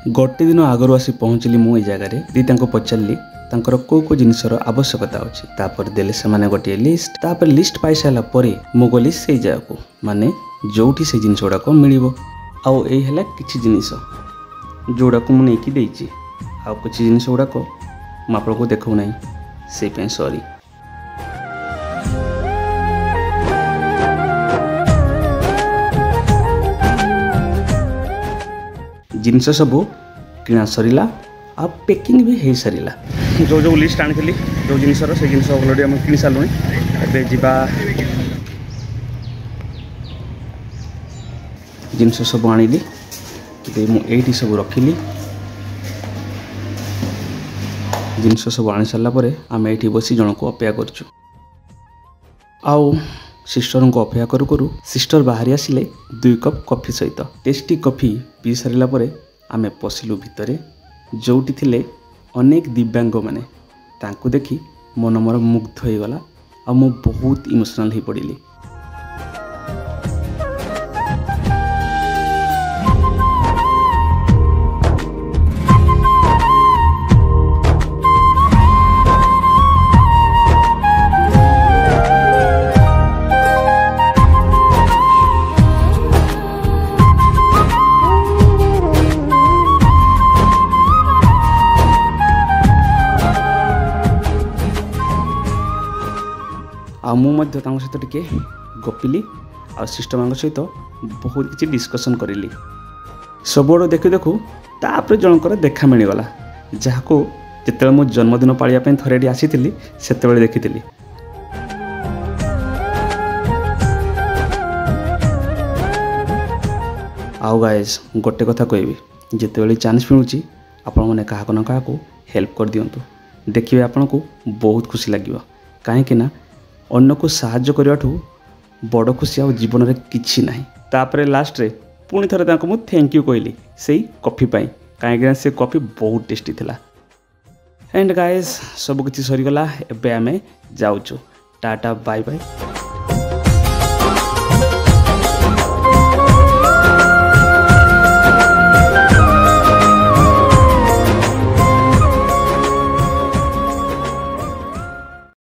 गोटे दिन आगु आसी पहुँचली मुझे जगार दी पचारि तांकर को जिनसर आवश्यकता अच्छी तापर देले से माने गोटे लिस्ट तापर लिस्ट पाई सारा परे मु गली से जगह को माने जोठी से जिनस गुड़ाक मिल आउ है किसी जिनिस जोड़ा को मुझे देती आउ किसी जिनिस गुड़ाक मुझे को देखो ना से सॉरी। जिनस सब किना सरीला आ पैकिंग भी हो सारा जो जो लिस्ट आनी जो जिनसर से जिनस अलरेडी आम कि सारूँ ए जा जिनस सब आनिली मुझे सब रखिली जिनस सब आनी सारापर आम ये बसी जन को अपेक्षा करछु आउ सिस्टर को अपेक्षा करू करू सिस्टर बाहरी आसिले 2 कप कॉफी सहित टेस्टी कॉफी पी सारापर आमे पशिलु भितर जोटी थिले अनेक दिव्यांग माने तांको देखी मन मोर मुग्ध हो गला आ मु बहुत इमोशनल हो पड़िली। आ मुझे सहित टिके गपिली आ सिस्टर मान सहित बहुत किसी डिस्कसन करी सब आड़ देखु देखु तापर जनकर देखा मिलगला जहाँ को जिते मो जन्मदिन पालिया थरे आसी से देखी आउ गाइस गोटे कथा कहबी जिते चांस मिलूँ आपण मैंने क्या न क्या हेल्प कर दिंतु देखिए आपन को बहुत खुशी लगे कहीं अन्न को साहाय्य करने बड़ खुशी आ जीवन में किसी ना तापर लास्ट रे पुणी थे मुझे थैंक यू कहली से कॉफी पाई कहीं से कॉफी बहुत टेस्टी थिला। एंड गाइस सब किसी सरीगला एबे आमे जाऊँ टाटा बाय बाय।